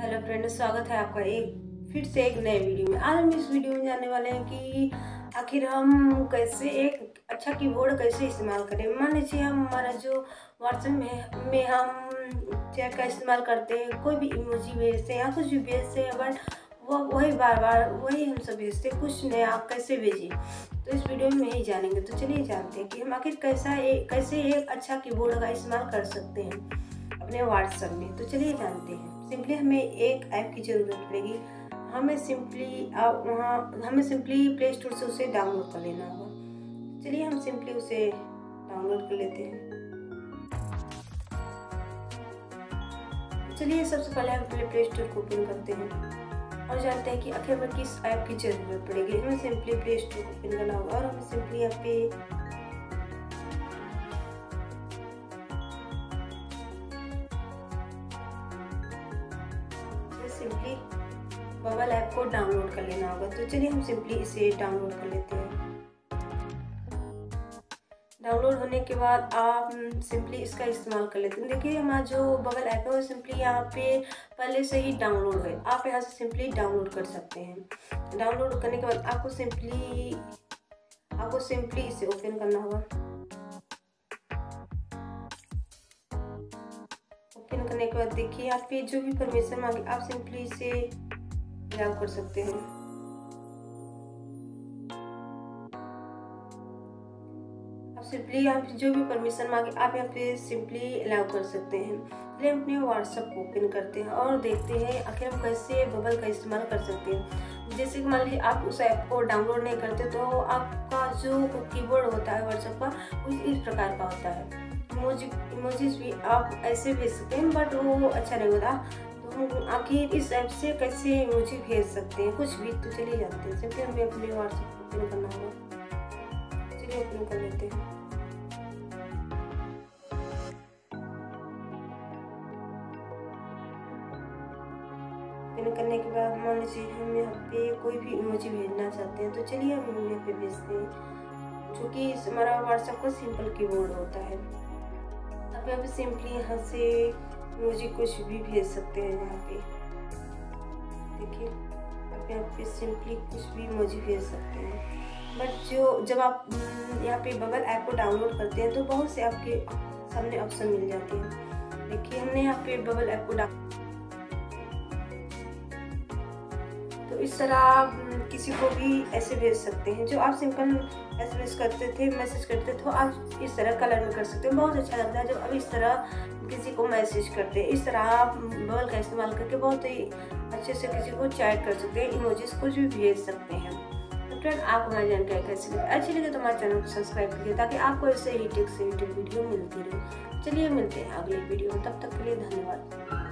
Hello friend, स्वागत है आपका फिर से एक नए वीडियो में। आज हम इस वीडियो में जानने वाले हैं कि आखिर हम कैसे एक अच्छा कीबोर्ड कैसे इस्तेमाल करें। मान लीजिए हमारा जो व्हाट्सएप में हम चैट का इस्तेमाल करते हैं, कोई भी इमोजी भेजते हैं या कुछ भी भेजते हैं, बट वो वही बार बार वही हम सब भेजते हैं, कुछ नया आप कैसे भेजिए। तो इस वीडियो में यही जानेंगे। तो चलिए जानते हैं कि हम आखिर कैसे एक अच्छा कीबोर्ड का इस्तेमाल कर सकते हैं अपने व्हाट्सएप में। तो चलिए जानते हैं। सिंपली हमें एक ऐप की ज़रूरत पड़ेगी। हमें सिंपली प्ले स्टोर से उसे डाउनलोड कर लेना होगा। चलिए हम सिंपली उसे डाउनलोड कर लेते हैं। चलिए सबसे पहले हम प्ले स्टोर को ओपन करते हैं और जानते हैं कि आखिर हमें किस ऐप की ज़रूरत पड़ेगी। हमें सिंपली प्ले स्टोर को ओपन करना होगा और हमें सिंपली यहाँ पे सिंपली बबल ऐप को डाउनलोड कर लेना होगा। तो चलिए हम सिंपली इसे डाउनलोड कर लेते हैं। डाउनलोड होने के बाद आप सिंपली इसका इस्तेमाल कर लेते हैं। देखिए हमारा जो बबल ऐप है वो सिंपली यहाँ पे पहले से ही डाउनलोड है। आप यहाँ से सिंपली डाउनलोड कर सकते हैं। डाउनलोड करने के बाद आपको सिंपली इसे ओपन करना होगा। ओपन करने के बाद देखिए यहाँ पे जो भी परमिशन मांगे आप सिंपली इसे अलाउ कर सकते हैं। आप सिंपली यहाँ पे जो भी परमिशन मांगे आप यहाँ पे सिंपली अलाउ कर सकते हैं। चलिए हम अपने व्हाट्सएप को ओपन करते हैं और देखते हैं आखिर हम कैसे बबल का इस्तेमाल कर सकते हैं। जैसे कि मान लीजिए आप उस ऐप को डाउनलोड नहीं करते तो आपका जो कीबोर्ड होता है व्हाट्सएप का कुछ इस प्रकार का होता है। इमोजीज भी आप ऐसे भेज सकते हैं, बट वो अच्छा नहीं होता। तो हम आखिर इस ऐप से कैसे इमोजी भेज सकते हैं कुछ भी। तो चलिए जानते हैं। सिंपली हमें अपने व्हाट्सएप को ओपन करना होगा। चलिए ओपन कर लेते हैं। ओपन करने के बाद मान लीजिए हम यहाँ पे कोई भी इमोजी भेजना चाहते हैं तो चलिए हम यहाँ पे भेजते हैं, जो कि हमारा व्हाट्सएप का सिंपल कीबोर्ड होता है। अब यहाँ पे सिंपली यहाँ से इमोजी कुछ भी भेज सकते हैं। यहाँ पे देखिए आप यहाँ पे सिंपली कुछ भी इमोजी भेज सकते हैं। बट जब आप यहाँ पे बबल ऐप को डाउनलोड करते हैं तो बहुत से आपके सामने ऑप्शन मिल जाते हैं। देखिए हमने यहाँ पे बबल ऐप को तो इस तरह आप किसी को भी ऐसे भेज सकते हैं। जो आप सिंपल मैसेज करते थे तो आप इस तरह कलर में कर सकते हैं। बहुत अच्छा लगता है जब आप इस तरह किसी को मैसेज करते हैं। इस तरह आप बबल का इस्तेमाल करके बहुत ही अच्छे से किसी को चैट कर सकते हैं, इमोजीज कुछ भी भेज सकते हैं। तो फ्रेंड आपको हमारी जानकारी कैसी लगी? अच्छी लगे तो हमारे चैनल को सब्सक्राइब कीजिए ताकि आपको ऐसे ही टिप्स से वीडियो मिलती रहे। चलिए मिलते हैं अगले वीडियो में, तब तक के लिए धन्यवाद।